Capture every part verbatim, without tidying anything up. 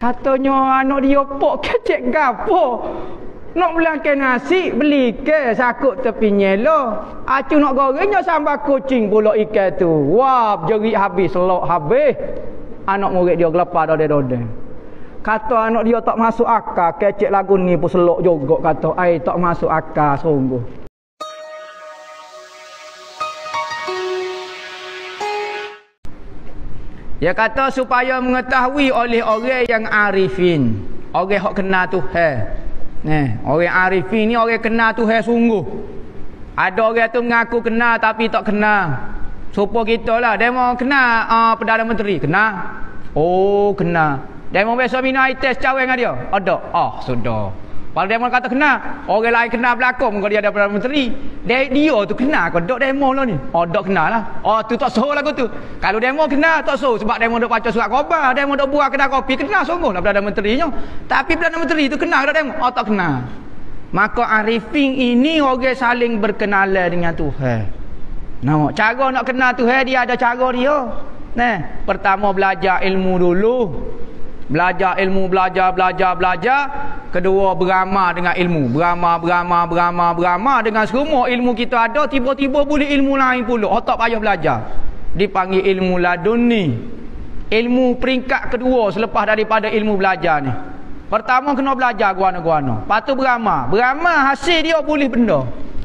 Katanya anak dia pok kecek gapo. Nak belangkan nasi beli ke sakut tepi nyelo. Acu nak gorengnya sambal kucing pula ikan tu. Wah, jerit habis, selok habis. Anak murid dia gelepar dode-dode. Kata anak dia tak masuk akal, kecek lagu ni pun selok juga kata. Ai tak masuk akal sungguh. Dia kata supaya mengetahui oleh orang yang arifin, orang hok kenal Tuhan. Nah, orang arifin ni orang kenal Tuhan sungguh. Ada orang tu mengaku kenal tapi tak kenal. Supaya kita lah, dia mau kenal uh, Perdana Menteri, kenal. Oh, kenal. Dia mau biasa minum air teh cawe dengan dia. Ada. Ah, sudah. Kalau demo kata kenal, orang lain kenal belakang kalau dia ada Perdana Menteri. Dia, dia tu kenal kau dok demo lah ni. Oh, dok kenal lah. Oh, tu tak suruh lagu tu. Kalau demo kenal tak suruh sebab demo dok baca surat khabar, demo dok buat kedai kopi, kenal sungguh lah Perdana Menterinya. Tapi Perdana Menteri tu kenal tak demo? Oh, tak kenal. Maka arifin ini orang saling berkenalan dengan Tuhan. Nampak cara nak kenal Tuhan dia ada cara dia. Nah, pertama belajar ilmu dulu. Belajar ilmu, belajar, belajar, belajar. Kedua, beramal dengan ilmu. Beramal, beramal, beramal, beramal. Dengan semua ilmu kita ada, tiba-tiba boleh ilmu lain pula. Oh, tak payah belajar. Dipanggil ilmu laduni. Ilmu peringkat kedua selepas daripada ilmu belajar ni. Pertama, kena belajar guana-guana. Lepas tu beramal. Beramal, hasil dia boleh benda.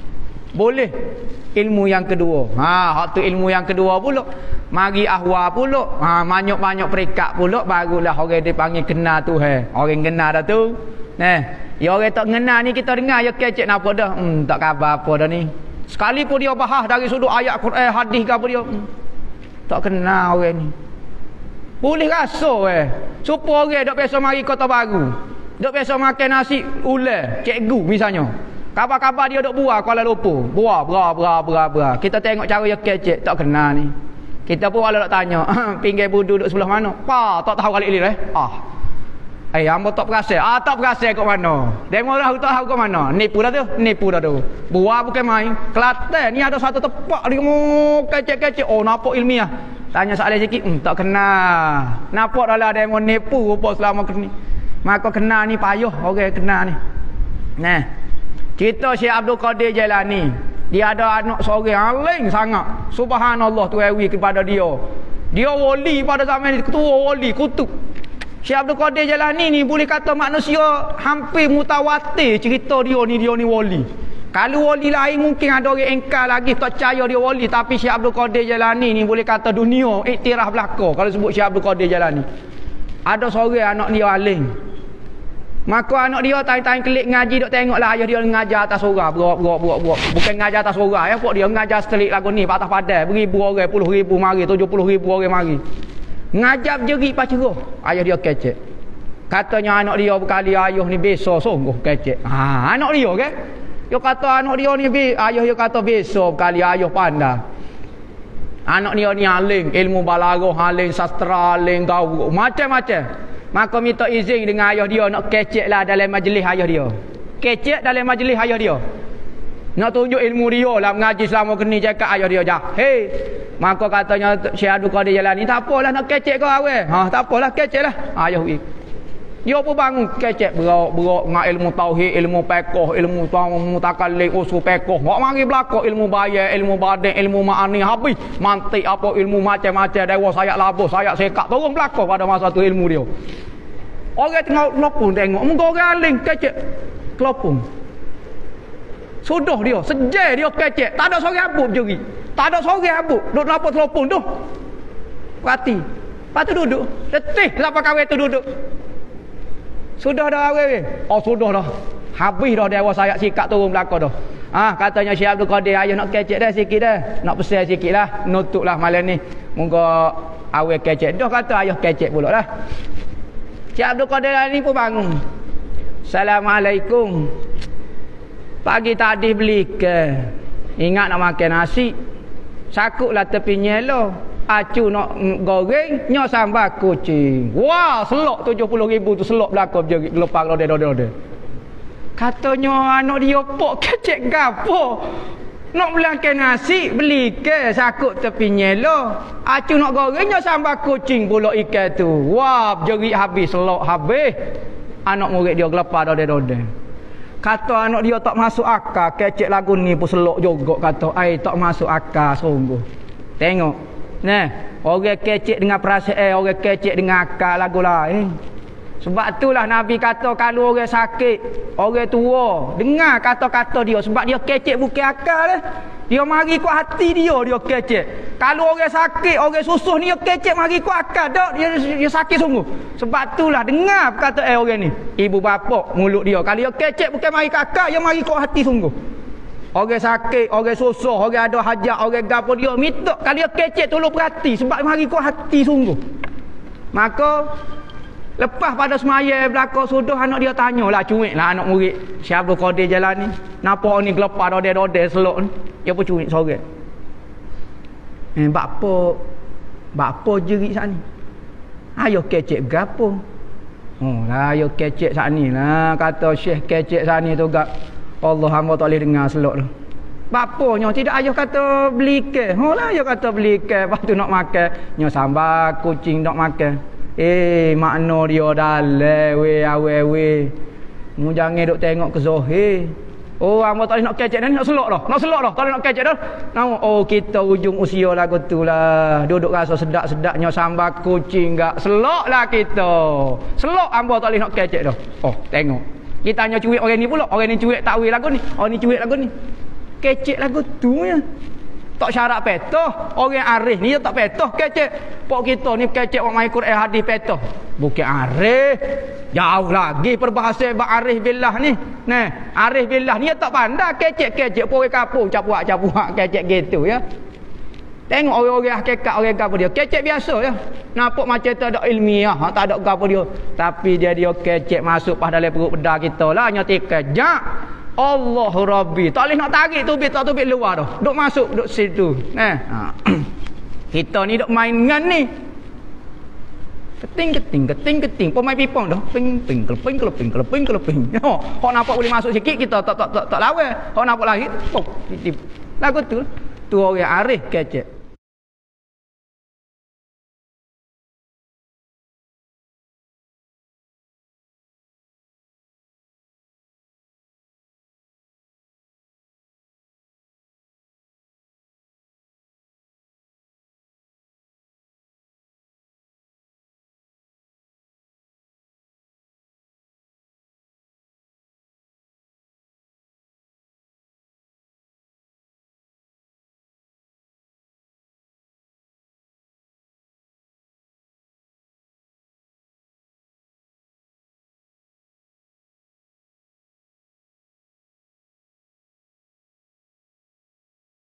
Boleh. Ilmu yang kedua. Ha, hak tu ilmu yang kedua pula. Mari ahwa pula. Ha, banyak-banyak peringkat pula barulah orang dipanggil kenal Tuhan. Orang kenal dah tu. Nah, ya orang tak kenal ni kita dengar ya kecek napa dah. Hmm, tak khabar apa dah ni. Sekali pun dia bahas dari sudut ayat Quran, hadis ke apa dia. Hmm, tak kenal orang ni. Boleh rasa eh. Supaya orang dok biasa mari Kota Baru. Dok biasa makan nasi ular, cikgu misalnya. Kabar-kabar dia dok buah Kuala Lumpur. Buah, bera, bera, bera, bera. Kita tengok cara dia kecek, tak kenal ni. Kita pun kalau nak tanya, pinggir budu duduk sebelah mana? Pa, tak tahu kali ini eh. Ah. Eh, hamba tak perasa. Ah, tak perasa kat mana. Demo dah tak tahu kat mana. Nipu dah tu, nipu dah tu. Buah bukan main. Kelantan ni ada satu tempat dia mu kecek-kecek. Oh, nampak ilmiah. Tanya soalan sikit, hmm, tak kenal. Nampak dah lah demo nipu rupa selama ni. Maka kenal ni payah orang kenal ni. Nah. Cerita Syekh Abdul Qadir Jailani. Dia ada anak seorang alim sangat. Subhanallah tu ewi kepada dia. Dia wali pada zaman ni, ketua wali, kutub. Syekh Abdul Qadir Jailani ni boleh kata manusia hampir mutawatir cerita dia ni, dia ni wali. Kalau wali lain mungkin ada orang engkar lagi tak percaya dia wali. Tapi Syekh Abdul Qadir Jailani ni boleh kata dunia iktiraf belaka kalau sebut Syekh Abdul Qadir Jailani. Ada seorang anak dia alim. Maka anak dia time-time kelik ngaji dok tengoklah ayah dia ngajar atas surah berok berok berok berok. Bukan ngajar atas surah ya, pok dia ngajar setelik lagu ni atas padai beribu orang, puluh ribu mari, tujuh puluh ribu orang mari. Ngajar jerit pacerah. Ayah dia kecek. Katanya anak dia berkali ayah ni besar sungguh kecek. Ha, anak dia ke? Dia kata anak dia ni ayah dia kata besar berkali ayah pandai. Anak dia ni alim, ilmu balaghah, alim sastra, alim gaul, macam-macam. Maka minta izin dengan ayah dia nak kecek lah dalam majlis ayah dia. Kecek dalam majlis ayah dia. Nak tunjuk ilmu dia lah mengaji selama kini cakap ayah dia jah. Hei. Maka katanya Syekh Abdul Qadir Jailani, tak apalah nak kecek kau awal. Ha, tak apalah kecek lah. Ayah pergi. Dia pun bangun kecek berok-berok dengan ilmu tauhid, ilmu fiqh, ilmu mutakallim, usul fiqh. Hak mari belaka ilmu bayan, ilmu badin, ilmu ma'ani habis. Mantik apa ilmu macam-macam dewa sayap labuh, sayap sekak turun belaka pada masa tu ilmu dia. Orang tengok kelopong tengok, muka orang alim kecek kelopong. Sudah dia, sejai dia kecek, tak ada seorang habuk jeri. Tak ada seorang habuk, duduk nampak kelopong tu. Perhati. Lepas tu duduk, letih kenapa kawan tu duduk. Sudah dah awal. Oh sudah dah. Habis dah dewa sayap sikat turun belakang dah. Ah, katanya Syekh Abdul Qadir ayah nak kecek dah sikit dah. Nak pesan sikit lah. Nutuplah malam ni. Moga awal kecek. Dah kata ayah kecek pula dah. Syekh Abdul Qadir ni pun bangun. Assalamualaikum. Pagi tadi beli ke. Ingat nak makan nasi. Sakutlah tepi nyelo. Acu nak goreng, nyo sambal kucing. Wah, selok tujuh puluh ribu tu selok belakang jerit gelepar lode-lode. Katanya anak dia pok kecek gapo. Nak belangkan nasi, beli ke sakut tepi nyelo. Acu nak gorengnya sambal kucing pula ikan tu. Wah, jerit habis, selok habis. Anak murid dia gelepar dode-dode. Kata anak dia tak masuk akal, kecek lagu ni pun selok juga kata, ai tak masuk akal sungguh. Tengok. Nah, orang kecek dengan perasaan, orang kecek dengan akal lagu lain. Sebab itulah Nabi kata kalau orang sakit, orang tua, dengar kata-kata dia. Sebab dia kecek bukan akal eh. Dia mari kuat hati dia, dia kecek. Kalau orang sakit, orang susuh ni dia kecek mari kuat akal. Tak, dia, dia sakit sungguh. Sebab itulah dengar kata eh orang ni. Ibu bapa mulut dia. Kalau dia kecek bukan mari kuat akal, dia mari kuat hati sungguh. Orang sakit, orang susuh, orang ada hajat, orang gapo dia minta. Kalau dia kecek tolong perhati. Sebab mari kuat hati sungguh. Maka lepas pada semaya belakang sudah anak dia tanyalah, cuik lah anak murid. Siapa Qadir jalan ni? Nampak ni gelepar dode-dode selok ni. Dia pun cuik sorang. Eh, bakpo bakpo jerit sat ni. Ayo kecek gapo? Oh, lah ayo kecek sat ni lah kata Syekh kecek sat ni tu gak. Allah hamba tak boleh dengar selok tu. Baponya tidak ayah kata beli ke. Oh lah ayah kata beli ke. Lepas tu nak makan. Nyo sambal kucing nak makan. Eh, makna dia dalam we awe we. Mu jangan duk tengok ke zahir. Oh, hamba tak nak kecek dah, nak selok dah. Nak selok dah, tak nak kecek dah. Nama oh kita ujung usia lagu tu lah. Duduk rasa sedap-sedapnya sambal kucing gak. Selok lah kita. Selok hamba tak boleh nak kecek dah. Oh, tengok. Kita tanya cuik orang ni pula. Orang ni cuik tak weh lagu ni. Orang ni cuik lagu ni. Kecek lagu tu ya. Tak syarat petoh. Orang arif ni dia tak petoh kecek. Pok kita ni kecek orang main Quran hadis petoh. Bukan arif. Jauh lagi perbahasa bak arif billah ni. Nah, arif billah ni dia tak pandai kecek-kecek pore kapur capuak-capuak kecek gitu ya. Tengok orang-orang hakikat orang gapo dia. Kecek biasa ya. Nampak macam tak ada ilmiah, tak ada gapo dia. Tapi dia dia kecek masuk pas dalam perut bedah kita lah nyati kejak. Allah Rabbi. Tak boleh nak tarik tubik tak tubik luar dah. Duk masuk duk situ. Eh. Ha. Kita ni duk main dengan ni. Keting keting keting keting. Pemain pipong dah. Ping ping keleping keleping keleping keleping. Oh, hok nampak boleh masuk sikit kita tak tak tak, tak lawan. Hok nampak lagi. Pop. Lagu tu. Tu orang arif kecek.